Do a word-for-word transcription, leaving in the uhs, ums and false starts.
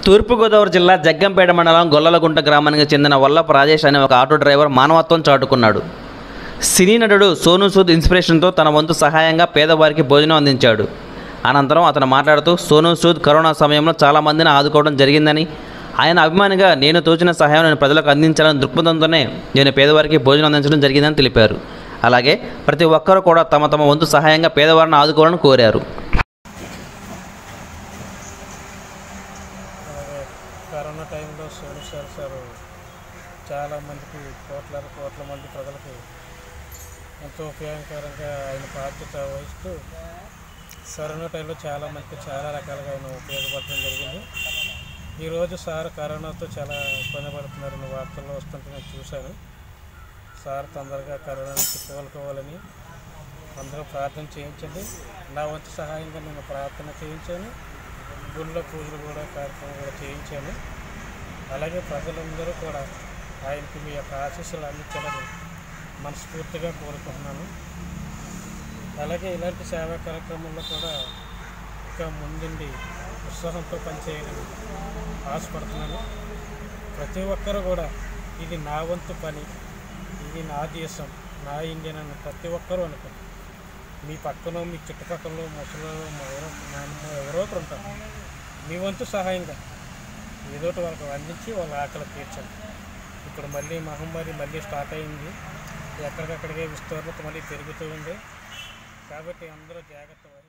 తూర్పుగోదావరి జిల్లా జగ్గంపేట మండలం గొల్లలగుంట గ్రామానికి చెందిన వల్లభ రాజేష్ అనే ఒక ఆటో డ్రైవర్ మానవత్వం చాటుకున్నాడు. సినీ నటుడు సోనూ సూద్ ఇన్స్పిరేషన్తో తన వంతు సహాయంగా పేదవారికి భోజనం అందించాడు. అనంతరం అతను మాట్లాడుతూ సోనూ సూద్ కరోనా సమయంలో చాలామందిని ఆదుకోవడం జరిగిందని, ఆయన అభిమానిగా నేను తోచిన సహాయం నేను ప్రజలకు అందించాలని దృక్పథంతోనే నేను పేదవారికి భోజనం అందించడం జరిగిందని తెలిపారు. అలాగే ప్రతి ఒక్కరూ కూడా తమ తమ వంతు సహాయంగా పేదవారిని ఆదుకోవాలని కోరారు. కరోనా టైంలో సోనూ సార్ సార్ చాలామందికి కోట్ల కోట్ల మంది ప్రజలకు ఎంతో ఉపయోగకరంగా ఆయన బాధ్యత వహిస్తూ కరోనా టైంలో చాలామందికి చాలా రకాలుగా ఆయన ఉపయోగపడడం జరిగింది. ఈరోజు సార్ కరోనాతో చాలా ఇబ్బంది పడుతున్నారని వార్తల్లో వస్తుంటే నేను చూశాను. సార్ తొందరగా కరోనా నుంచి కోలుకోవాలని అందరూ ప్రార్థన చేయించండి. నా వంతు సహాయంగా నేను ప్రార్థన చేయించాను. గుళ్ళో పూజలు కూడా కార్యక్రమం కూడా చేయించాను. అలాగే ప్రజలందరూ కూడా ఆయనకి మీ యొక్క ఆశీస్సులు అందించాలని మనస్ఫూర్తిగా కోరుకుంటున్నాను. అలాగే ఇలాంటి సేవా కార్యక్రమంలో కూడా ఇంకా ముందుండి ఉత్సాహంతో పనిచేయాలని ఆశపడుతున్నాను. ప్రతి ఒక్కరూ కూడా ఇది నా వంతు పని, ఇది నా దేశం, నా ఇండియన్ అని ప్రతి ఒక్కరూ అనుకోండి. మీ పక్కన మీ చుట్టుపక్కల ముసలు ఎవరో నాన్న ఎవరో ఒకరు ఉంటారు. మీ వంతు సహాయంగా ఏదోటి వాళ్ళకి అందించి వాళ్ళ ఆకలి తీర్చండి. ఇప్పుడు మళ్ళీ మహమ్మారి మళ్ళీ స్టార్ట్ అయింది. ఎక్కడికక్కడికే విస్తీర్ణత మళ్ళీ పెరుగుతూ ఉంది. కాబట్టి అందరూ జాగ్రత్త